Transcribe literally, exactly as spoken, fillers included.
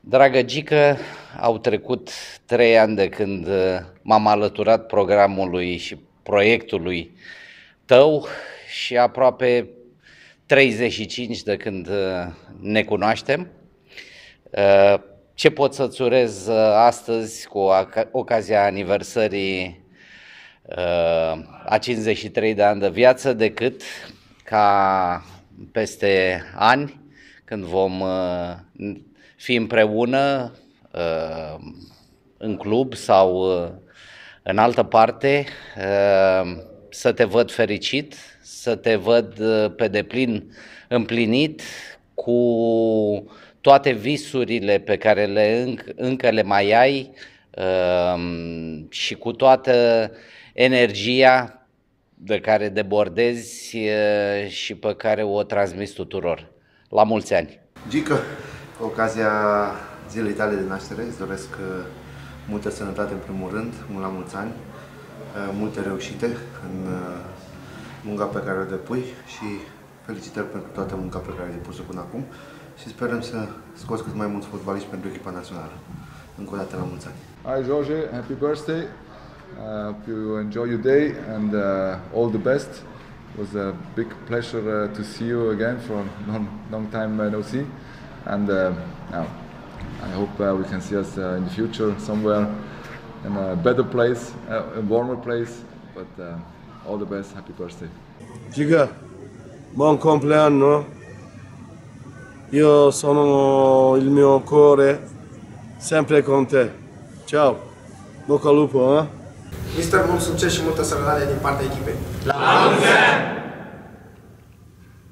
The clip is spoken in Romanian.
Dragă Gică, au trecut trei ani de când m-am alăturat programului și proiectului tău și aproape treizeci și cinci de când ne cunoaștem. Ce pot să-ți urez astăzi cu ocazia aniversării a cincizeci și trei de ani de viață decât ca peste ani, când vom fi împreună în club sau în altă parte, să te văd fericit, să te văd pe deplin împlinit cu toate visurile pe care le înc, încă le mai ai și cu toată energia de care debordezi și pe care o transmiți tuturor. La mulți ani! Gică, cu ocazia zilei tale de naștere, îți doresc multă sănătate în primul rând, mult la mulți ani, multe reușite în munca pe care o depui și felicitări pentru toată munca pe care ai depus-o până acum și sperăm să scoți cât mai mulți fotbaliști pentru echipa națională. Încă o dată la mulți ani! Hi George, happy birthday! Uh, hope you enjoy your day and uh, all the best. It was a big pleasure uh, to see you again for a long, long time uh, no see, and uh, now I hope uh, we can see us uh, in the future somewhere in a better place, uh, a warmer place. But uh, all the best, happy birthday. Giga, buon compleanno. Io sono il mio cuore sempre con te. Ciao, bocca al lupo, eh? Mister, mult succes și multă sănătate din partea echipei. La mulți ani!